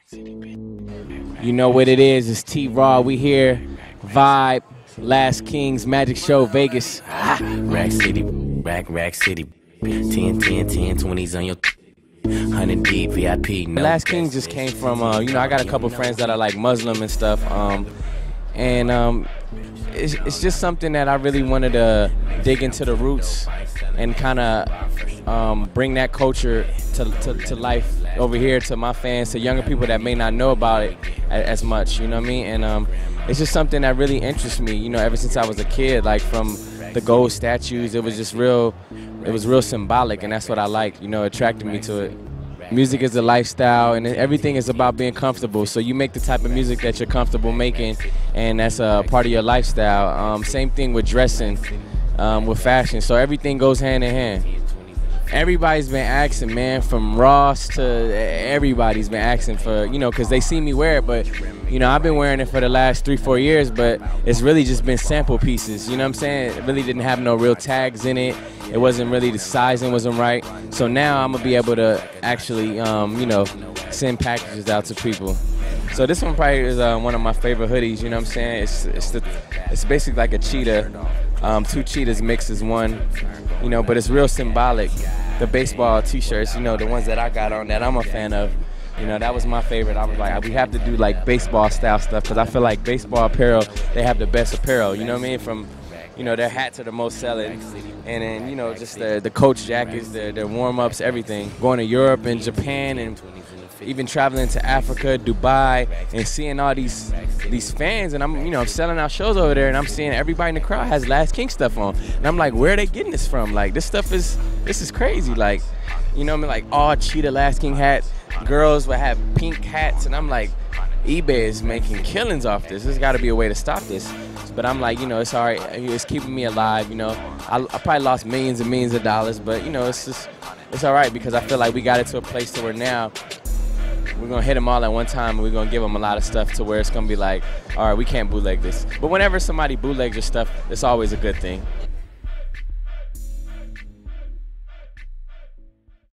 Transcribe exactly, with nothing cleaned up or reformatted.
You know what it is, it's T-Raw, we here, Vibe, Last Kings, Magic Show, Vegas. Ah. Rack City, Rack, Rack City, ten, ten, ten, twenties on your one hundred deep V I P. No. Last Kings just came from, uh, you know, I got a couple friends that are like Muslim and stuff, um, and um, it's, it's just something that I really wanted to dig into the roots and kind of um, bring that culture to, to, to life over here to my fans, to younger people that may not know about it as much, you know what I mean? And um, it's just something that really interests me, you know, ever since I was a kid, like from the gold statues, it was just real, it was real symbolic, and that's what I like, you know, attracted me to it. Music is a lifestyle, and everything is about being comfortable. So you make the type of music that you're comfortable making, and that's a part of your lifestyle. Um, same thing with dressing, um, with fashion. So everything goes hand in hand. Everybody's been asking, man, from Ross to everybody's been asking for, you know, because they see me wear it, but, you know, I've been wearing it for the last three, four years, but it's really just been sample pieces, you know what I'm saying? It really didn't have no real tags in it. It wasn't really, the sizing wasn't right. So now I'm going to be able to actually, um, you know, send packages out to people. So this one probably is uh, one of my favorite hoodies, you know what I'm saying? It's, it's, the, it's basically like a cheetah, um, two cheetahs mixed as one, you know, but it's real symbolic. The baseball t-shirts, you know, the ones that I got on that I'm a fan of, you know, that was my favorite. I was like, we have to do like baseball style stuff because I feel like baseball apparel, they have the best apparel, you know what I mean? From, you know, their hats are the most selling, and then, you know, just the, the coach jackets, their, their warm-ups, everything. Going to Europe and Japan and even traveling to Africa, Dubai, and seeing all these these fans, and I'm, you know, I'm selling out shows over there, and I'm seeing everybody in the crowd has Last King stuff on, and I'm like, where are they getting this from? Like, this stuff is, this is crazy. Like, you know what I mean? Like, all cheetah Last King hats, girls would have pink hats, and I'm like, eBay is making killings off this. There's got to be a way to stop this. But I'm like, you know, it's all right. It's keeping me alive, you know. I, I probably lost millions and millions of dollars, but, you know, it's just, it's all right because I feel like we got it to a place to where now we're going to hit them all at one time, and we're going to give them a lot of stuff to where it's going to be like, all right, we can't bootleg this. But whenever somebody bootlegs your stuff, it's always a good thing.